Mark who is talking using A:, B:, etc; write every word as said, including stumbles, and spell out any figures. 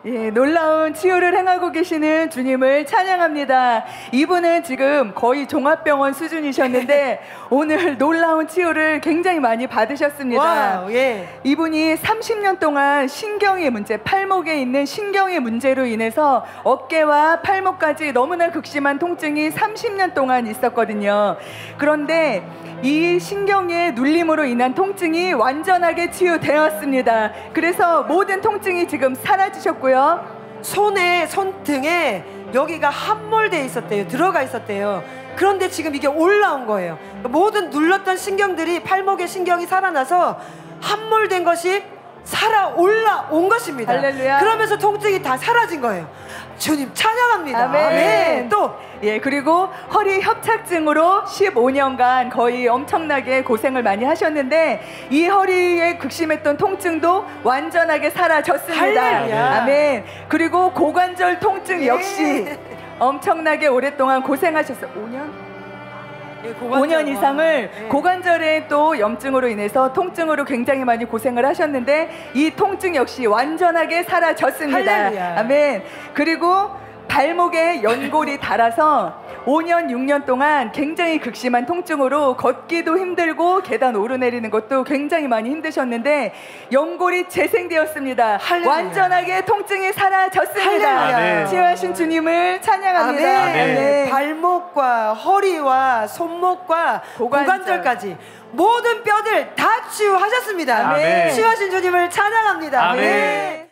A: 예, 놀라운 치유를 행하고 계시는 주님을 찬양합니다. 이분은 지금 거의 종합병원 수준이셨는데 오늘 놀라운 치유를 굉장히 많이 받으셨습니다.
B: 와우, 예.
A: 이분이 삼십 년 동안 신경의 문제, 팔목에 있는 신경의 문제로 인해서 어깨와 팔목까지 너무나 극심한 통증이 삼십 년 동안 있었거든요. 그런데 이 신경의 눌림으로 인한 통증이 완전하게 치유되었습니다. 그래서 모든 통증이 지금 사라지셨고요.
B: 손에, 손등에 여기가 함몰되어 있었대요. 들어가 있었대요. 그런데 지금 이게 올라온 거예요. 모든 눌렀던 신경들이, 팔목의 신경이 살아나서 함몰된 것이 살아 올라온 것입니다.
A: 할렐루야.
B: 그러면서 통증이 다 사라진 거예요. 주님 찬양합니다.
A: 아멘.
B: 아멘. 또
A: 예, 그리고 허리 협착증으로 십오 년간 거의 엄청나게 고생을 많이 하셨는데 이 허리에 극심했던 통증도 완전하게 사라졌습니다.
B: 할렐루야.
A: 아멘. 그리고 고관절 통증
B: 예.
A: 역시 엄청나게 오랫동안 고생하셨어요. 오 년?
B: 예, 고관절.
A: 오 년 이상을
B: 예.
A: 고관절의 또 염증으로 인해서 통증으로 굉장히 많이 고생을 하셨는데 이 통증 역시 완전하게 사라졌습니다.
B: 할렐루야.
A: 아멘. 그리고 발목에 연골이 닳아서 오 년, 육 년 동안 굉장히 극심한 통증으로 걷기도 힘들고 계단 오르내리는 것도 굉장히 많이 힘드셨는데 연골이 재생되었습니다.
B: 할렐루야.
A: 완전하게 통증이 사라졌습니다.
B: 할렐루야.
A: 치유하신 주님을 찬양합니다.
B: 아멘.
A: 아멘.
B: 발목과 허리와 손목과
A: 고관절.
B: 고관절까지 모든 뼈들 다 치유하셨습니다.
C: 아멘.
B: 치유하신 주님을 찬양합니다.
C: 아멘.
B: 아멘.